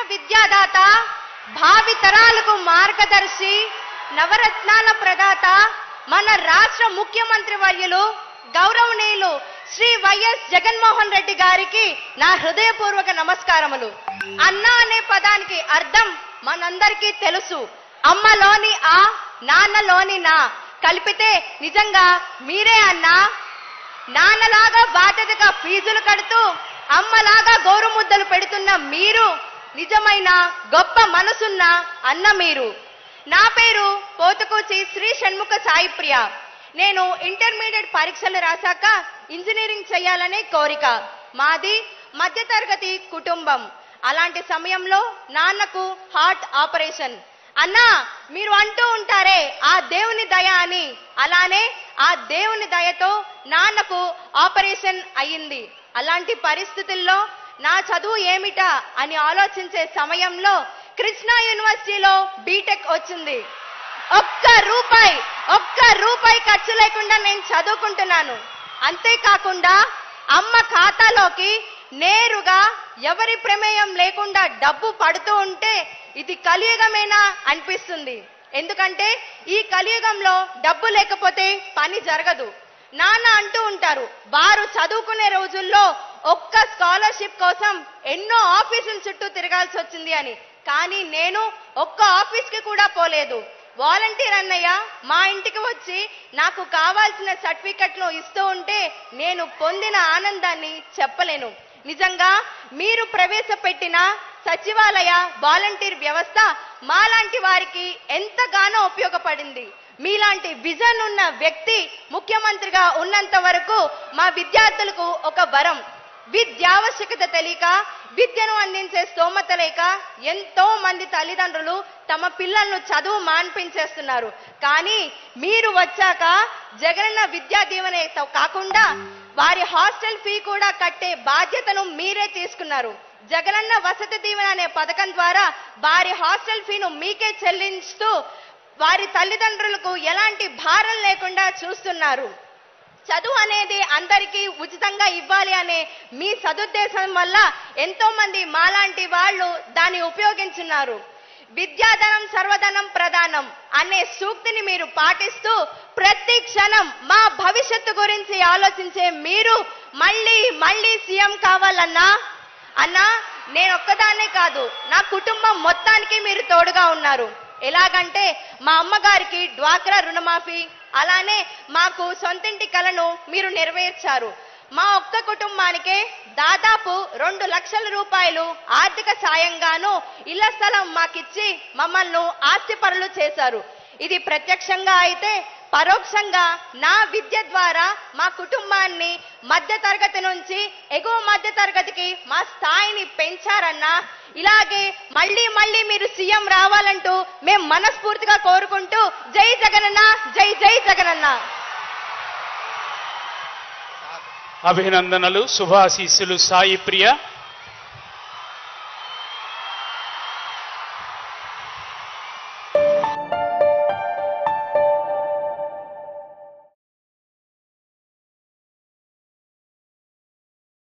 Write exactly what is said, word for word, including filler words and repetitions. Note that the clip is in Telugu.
విద్యాదాత, భావి తరాలకు మార్గదర్శి, నవరత్నాల ప్రదాత మన రాష్ట్ర ముఖ్యమంత్రి వర్యులు గౌరవనీయులు శ్రీ వైఎస్ జగన్మోహన్ రెడ్డి గారికి నా హృదయపూర్వక నమస్కారములు. అన్న అనే పదానికి అర్థం మనందరికీ తెలుసు. అమ్మలోని ఆ, నాన్నలోని నా కలిపితే నిజంగా మీరే అన్నా. నాన్నలాగా బాధ్యతగా ఫీజులు కడుతూ అమ్మలాగా గౌరవముద్దలు పెడుతున్న మీరు నిజమైన గొప్ప మనసున్న అన్న మీరు. నా పేరు పోతుకూచి శ్రీ షణ్ముఖ సాయి ప్రియ. నేను ఇంటర్మీడియట్ పరీక్షలు రాశాక ఇంజనీరింగ్ చేయాలనే కోరిక. మాది మధ్యతరగతి కుటుంబం. అలాంటి సమయంలో నాన్నకు హార్ట్ ఆపరేషన్. అన్నా, మీరు అంటూ ఉంటారే ఆ దేవుని దయ అని, అలానే ఆ దేవుని దయతో నాన్నకు ఆపరేషన్ అయ్యింది. అలాంటి పరిస్థితుల్లో నా చదువు ఏమిటా అని ఆలోచించే సమయంలో కృష్ణా యూనివర్సిటీలో బీటెక్ వచ్చింది. ఒక్క రూపాయి ఒక్క రూపాయి ఖర్చు లేకుండా నేను చదువుకుంటున్నాను. అంతేకాకుండా అమ్మ ఖాతాలోకి నేరుగా ఎవరి ప్రమేయం లేకుండా డబ్బు పడుతూ ఉంటే ఇది కలియుగమేనా అనిపిస్తుంది. ఎందుకంటే ఈ కలియుగంలో డబ్బు లేకపోతే పని జరగదు. నాన్న అంటూ ఉంటారు, వారు చదువుకునే రోజుల్లో ఒక్క స్కాలర్షిప్ కోసం ఎన్నో ఆఫీసుల చుట్టూ తిరగాల్సి వచ్చింది అని. కానీ నేను ఒక్క ఆఫీస్కి కూడా పోలేదు. వాలంటీర్ అన్నయ్య మా ఇంటికి వచ్చి నాకు కావాల్సిన సర్టిఫికెట్లు ఇస్తూ ఉంటే నేను పొందిన ఆనందాన్ని చెప్పలేను. నిజంగా మీరు ప్రవేశపెట్టిన సచివాలయ వాలంటీర్ వ్యవస్థ మాలాంటి వారికి ఎంతగానో ఉపయోగపడింది. మీలాంటి విజన్ ఉన్న వ్యక్తి ముఖ్యమంత్రిగా ఉన్నంత వరకు మా విద్యార్థులకు ఒక వరం. విద్యావశ్యకత తెలియక విద్యను అందించే స్తోమత లేక ఎంతో మంది తల్లిదండ్రులు తమ పిల్లలను చదువు మాన్పించేస్తున్నారు. కానీ మీరు వచ్చాక జగనన్న విద్యా దీవెనతో కాకుండా వారి హాస్టల్ ఫీ కూడా కట్టే బాధ్యతను మీరే తీసుకున్నారు. జగనన్న వసతి దీవెన అనే పథకం ద్వారా వారి హాస్టల్ ఫీను మీకే చెల్లిస్తూ వారి తల్లిదండ్రులకు ఎలాంటి భారం లేకుండా చూస్తున్నారు. చదువు అనేది అందరికీ ఉచితంగా ఇవ్వాలి అనే మీ సదుద్దేశం వల్ల ఎంతో మంది మాలాంటి వాళ్ళు దాన్ని ఉపయోగించున్నారు. విద్యాధనం సర్వధనం ప్రధానం అనే సూక్తిని మీరు పాటిస్తూ ప్రతి క్షణం మా భవిష్యత్తు గురించి ఆలోచించే మీరు మళ్ళీ మళ్ళీ సీఎం కావాలన్నా. అన్నా, నేను ఒక్కదాన్నే కాదు, నా కుటుంబం మొత్తానికి మీరు తోడుగా ఉన్నారు. ఎలాగంటే మా అమ్మగారికి డ్వాక్రా రుణమాఫీ, అలానే మాకు సొంతింటి కలను మీరు నెరవేర్చారు. మా ఒక్క కుటుంబానికే దాదాపు రెండు లక్షల రూపాయలు ఆర్థిక సాయంగాను ఇళ్ల స్థలం మాకిచ్చి మమ్మల్ని ఆస్తిపరులు చేశారు. ఇది ప్రత్యక్షంగా అయితే పరోక్షంగా నా విద్య ద్వారా మా కుటుంబాన్ని మధ్య తరగతి నుంచి ఎగువ మధ్య తరగతికి మా స్థాయిని పెంచారన్నా. ఇలాగే మళ్ళీ మళ్ళీ మీరు సీఎం రావాలంటూ మేము మనస్ఫూర్తిగా కోరుకుంటూ జై జగనన్న, జై జై జగనన్న. అభినందనలు, శుభాశీస్సులు సాయి ప్రియ.